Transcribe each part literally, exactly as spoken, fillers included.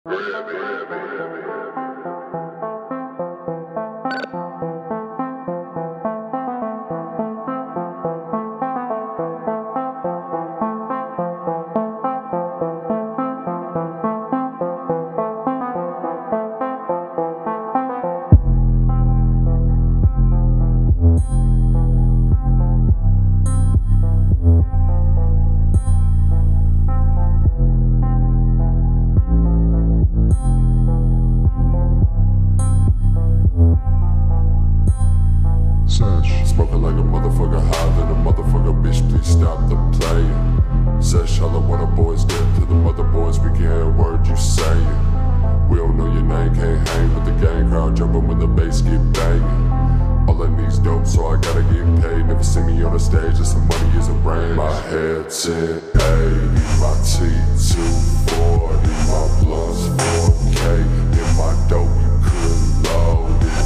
Smoking like a motherfucker, high than a motherfucker, bitch, please stop the playing. Sesh, all I want a boys dead to the mother boys, we can hear a word you saying. We don't know your name, can't hang with the gang crowd, jumping when the bass get banging. All I need's dope, so I gotta get paid. Never see me on the stage, just some money is a brain. My head ten eighty, my T two forty, my blunts four K, in my dope you couldn't load it.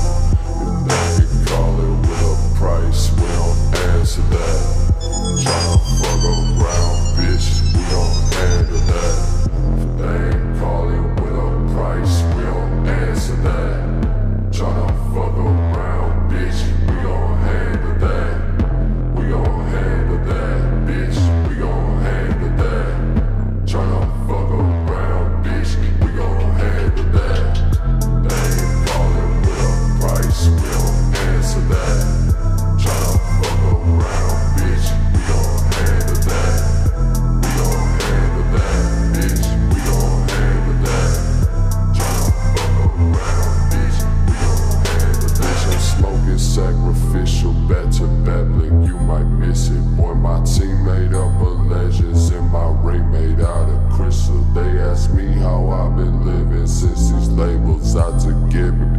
If they call it with a price, we don't answer that. Tryna fuck around, bitch, we gon' handle that. If they ain't call it with a price, we don't answer that. Tryna fuck around, bitch, we gon' handle that. We gon' handle that, bitch, we gon' handle that. Tryna fuck around, bitch, we gon' handle that. They ain't call it with a price, we don't answer that. Tryna fuck around, bitch, we gon' handle that. We gon' handle that, bitch, we gon' handle that. Tryna fuck around, bitch, we gon' handle that. Bitch, I'm smoking sacrificial, back to back, blink, you might miss it. Boy, my team made up of legends, and my ring made out of crystal. They ask me how I've been living since these labels out to get me.